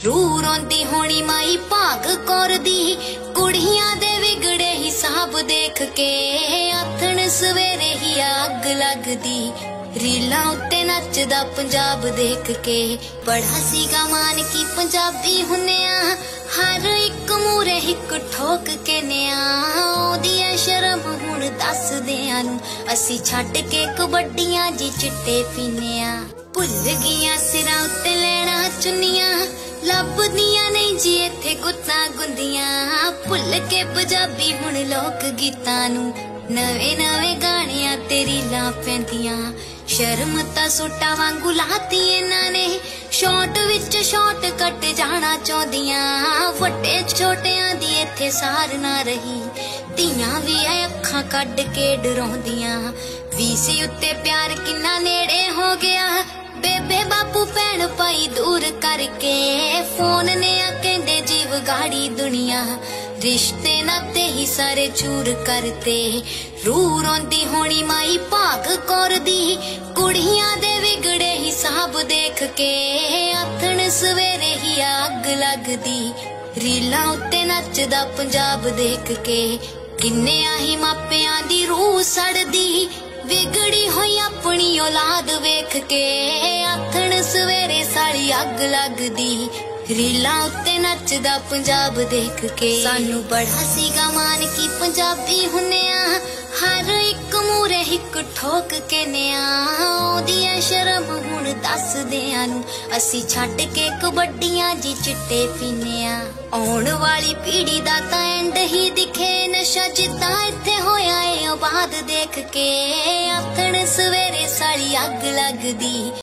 ਰੂ ਰੋਂਦੀ ਹੋਣੀ ਮਾਈ ਭਾਗ ਕੌਰ ਦੀ ਕੁੜੀਆਂ ਦੇ ਵਿਗੜੇ ਹਿਸਾਬ ਦੇਖ ਕੇ ਆਥਣ ਸਵੇਰੇ ਹੀ ਅੱਗ ਲੱਗਦੀ ਰੀਲਾਂ ਉੱਤੇ ਨੱਚਦਾ ਪੰਜਾਬ ਦੇਖ ਕੇ ਬੜਾ ਸੀਗਾ ਮਾਨ ਕੀ ਪੰਜਾਬੀ ਹੁੰਨਿਆ ਹਰ ਇੱਕ ਮੂਰੇ ਇੱਕ ਠੋਕ ਕੇ ਨਿਆ ਉਹਦੀ ਐ ਸ਼ਰਮ ਹੁਣ ਦੱਸਦਿਆਂ ਨੂੰ ਅਸੀਂ ਛੱਡ ਕੇ ਕਬੱਡੀਆਂ ਜੀ ਚਿੱਟੇ ਪੀਨਿਆ ਭੁੱਲ ਗਈਆਂ ਸਿਰਾਂ ਉੱਤੇ ਲੈਣਾ ਚੁੰਨੀਆਂ ਲੱਭਦੀਆਂ ਨਹੀਂ ਜੀ ਇੱਥੇ ਗੁੱਤਾਂ ਗੁੰਦੀਆਂ ਭੁੱਲ ਕੇ ਪੰਜਾਬੀ ਹੁਣ ਲੋਕ ਗੀਤਾਂ ਨੂੰ ਨਵੇਂ ਨਵੇਂ ਗਾਣਿਆਂ ਤੇ ਰੀਲਾਂ ਪੈਂਦੀਆਂ ਸ਼ਰਮ ਤਾਂ ਸੋਟਾ ਵਾਂਗੂ ਲਾਤੀ ਇਹਨਾਂ ਨੇ ਸ਼ਾਰਟ ਵਿੱਚ ਸ਼ਾਰਟ ਕੱਟ ਜਾਣਾ ਚਾਹੁੰਦੀਆਂ ਵੱਡੇ ਛੋਟਿਆਂ ਦੀ ਇੱਥੇ ਸਾਰ ਨਾ ਰਹੀ ਧੀਆਂ ਵੀ ਅੱਖਾਂ ਕੱਢ ਕੇ ਡਰਾਉਂਦੀਆਂ ਵੀਸੀ ਉੱਤੇ ਪਿਆਰ ਕਿੰਨਾ ਨੇੜੇ ਹੋ ਗਿਆ ਬੇਬੇ ਬਾਪੂ ਭੈਣ ਭਾਈ ਦੂਰ ਕਰਕੇ ਫੋਨ ਨੇ ਆ ਕਹਿੰਦੇ ਜੀਵ ਗਾੜੀ ਦੁਨੀਆ ਰਿਸ਼ਤੇ ਨਾਤੇ ਹੀ ਸਾਰੇ ਚੂਰ ਕਰਤੇ ਰੂ ਰੋਂਦੀ ਹੋਣੀ ਮਾਈ ਭਾਗ ਕੌਰ ਦੀ ਕੁੜੀਆਂ ਦੇ ਵਿਗੜੇ ਹਿਸਾਬ ਦੇਖ ਕੇ ਆਥਣ ਸਵੇਰੇ ਹੀ ਅੱਗ ਲੱਗਦੀ ਰੀਲਾਂ ਉੱਤੇ ਨੱਚਦਾ ਪੰਜਾਬ ਦੇਖ ਕੇ ਕਿੰਨੇ ਆਹੀ ਮਾਪਿਆਂ ਦੀ ਰੂਹ ਸੜਦੀ ਵਿਗੜੀ ਹੋਈ ਆਪਣੀ ਔਲਾਦ ਵੇਖ ਕੇ ਆਥਣ ਸਵੇਰੇ ਸਾਲੀ ਅੱਗ ਲੱਗਦੀ ਰੀਲਾਂ ਉੱਤੇ ਨੱਚਦਾ ਪੰਜਾਬ ਦੇਖ ਕੇ ਸਾਨੂੰ ਬੜਾ ਸੀਗਾ ਮਾਨ ਕੀ ਪੰਜਾਬੀ ਹੁੰਨਿਆ ਹਰ ਇੱਕ ਮੂਰੇ ਇੱਕ ਠੋਕ ਕੇ ਨਿਆ ਉਹਦੀ ਐ ਸ਼ਰਮ ਹੁਣ ਦੱਸਦਿਆਂ ਨੂੰ ਅਸੀਂ ਛੱਡ ਕੇ ਕਬੱਡੀਆਂ ਜੀ ਚਿੱਟੇ ਪੀਨਿਆ ਆਉਣ ਵਾਲੀ ਪੀੜੀ ਦਾ ਤਾਂ ਐਂਡ ਹੀ ਦਿਖੇ ਨਸ਼ਾ ਜਿੱਦਾਂ ਇੱਥੇ ਹੋਇਆ ਏ ਆਬਾਦ ਦੇਖ ਕੇ ਆਥਣ ਸਵੇਰੇ ਸਾਲੀ ਅੱਗ ਲੱਗਦੀ